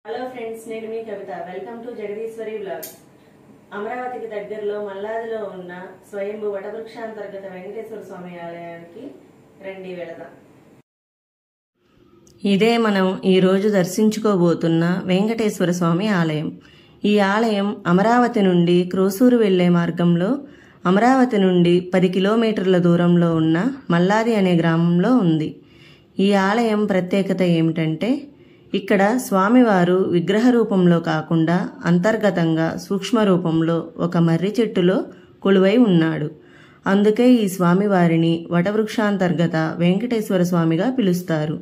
Hello friends, నేను మీ Kavitha. Welcome to Jagadeeswari blogs. అమరావతికి దగ్గరలో మల్లాదిలో ఉన్న స్వయంభూ వటవృక్షాంతర్గత వెంకటేశ్వర స్వామి ఆలయానికి రండి వెళదాం. ఇదే మనం ఈరోజు దర్శించుకోబోతున్న వెంకటేశ్వర స్వామి ఆలయం. ఈ ఆలయం అమరావతి నుండి క్రోసూరు వెళ్లే మార్గంలో అమరావతి నుండి 10 కిలోమీటర్ల దూరంలో ఉన్న మల్లాది అనే గ్రామంలో ఉంది. ఈ ఆలయం ప్రత్యేకత ఏమిటంటే, ఇక్కడ స్వామివారు విగ్రహ రూపంలో కాకుండా అంతర్గతంగా సూక్ష్మ రూపంలో ఒక మర్రి చెట్టులో కొలువై ఉన్నాడు. అందుకే ఈ స్వామివారిని వటవృక్షాంతర్గత వెంకటేశ్వర స్వామిగా పిలుస్తారు.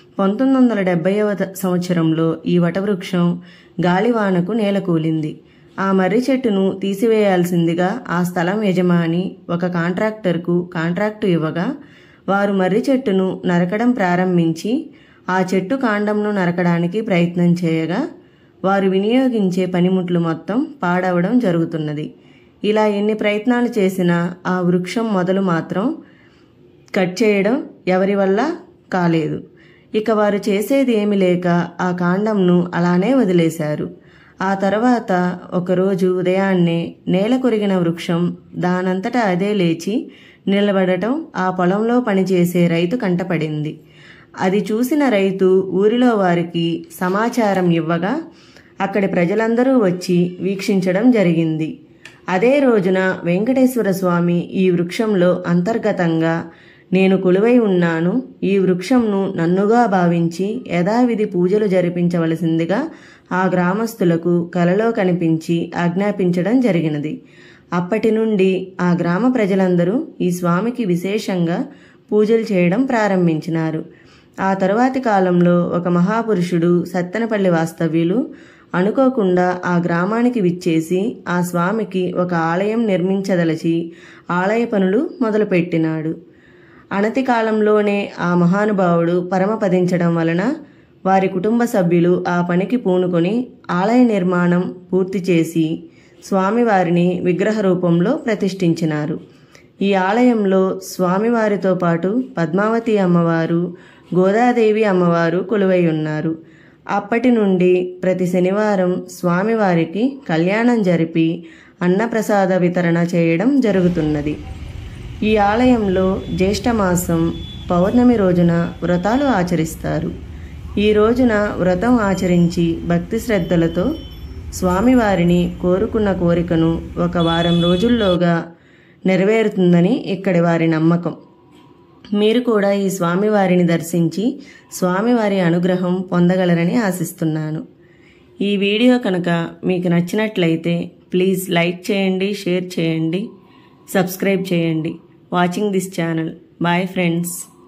1970వ సంవత్సరంలో ఈ వటవృక్షం గాలివానకు నేలకూలింది. ఆ మర్రి చెట్టును తీసివేయాల్సిందిగా ఆ స్థలం యజమాని ఒక కాంట్రాక్టర్కు కాంట్రాక్టు ఇవ్వగా, వారు మర్రి చెట్టును నరకడం ప్రారంభించి ఆ చెట్టు కాండంను నరకడానికి ప్రయత్నం చేయగా, వారు వినియోగించే పనిముట్లు మొత్తం పాడవడం జరుగుతున్నది. ఇలా ఎన్ని ప్రయత్నాలు చేసినా ఆ వృక్షం మొదలు మాత్రం కట్ చేయడం ఎవరి వల్ల కాలేదు. ఇక వారు చేసేది ఏమి లేక ఆ కాండంను అలానే వదిలేశారు. ఆ తర్వాత ఒకరోజు ఉదయాన్నే నేల కొరిగిన వృక్షం దానంతటా అదే లేచి నిలబడటం ఆ పొలంలో పనిచేసే రైతు కంటపడింది. అది చూసిన రైతు ఊరిలో వారికి సమాచారం ఇవ్వగా, అక్కడి ప్రజలందరూ వచ్చి వీక్షించడం జరిగింది. అదే రోజున వెంకటేశ్వర స్వామి ఈ వృక్షంలో అంతర్గతంగా నేను కొలువై ఉన్నాను, ఈ వృక్షంను నన్నుగా భావించి యథావిధి పూజలు జరిపించవలసిందిగా ఆ గ్రామస్తులకు కలలో కనిపించి ఆజ్ఞాపించడం జరిగినది. అప్పటి నుండి ఆ గ్రామ ప్రజలందరూ ఈ స్వామికి విశేషంగా పూజలు చేయడం ప్రారంభించినారు. ఆ తరువాతి కాలంలో ఒక మహాపురుషుడు సత్తెనపల్లి వాస్తవ్యులు అనుకోకుండా ఆ గ్రామానికి విచ్చేసి ఆ స్వామికి ఒక ఆలయం నిర్మించదలచి ఆలయ పనులు మొదలుపెట్టినాడు. అనతి కాలంలోనే ఆ మహానుభావుడు పరమపదించడం వలన వారి కుటుంబ సభ్యులు ఆ పనికి పూనుకొని ఆలయ నిర్మాణం పూర్తి చేసి స్వామివారిని విగ్రహ రూపంలో ప్రతిష్ఠించినారు. ఈ ఆలయంలో స్వామివారితో పాటు పద్మావతి అమ్మవారు, గోదాదేవి అమ్మవారు కొలువై ఉన్నారు. అప్పటి నుండి ప్రతి శనివారం స్వామివారికి కళ్యాణం జరిపి అన్నప్రసాద వితరణ చేయడం జరుగుతున్నది. ఈ ఆలయంలో జ్యేష్ఠమాసం పౌర్ణమి రోజున వ్రతాలు ఆచరిస్తారు. ఈ రోజున వ్రతం ఆచరించి భక్తి శ్రద్ధలతో స్వామివారిని కోరుకున్న కోరికను 1 వారం రోజుల్లోగా నెరవేరుతుందని ఇక్కడి వారి నమ్మకం. మీరు కూడా ఈ స్వామివారిని దర్శించి స్వామివారి అనుగ్రహం పొందగలరని ఆశిస్తున్నాను. ఈ వీడియో కనుక మీకు నచ్చినట్లయితే ప్లీజ్ లైక్ చేయండి, షేర్ చేయండి, సబ్స్క్రైబ్ చేయండి. Watching this channel. Bye friends.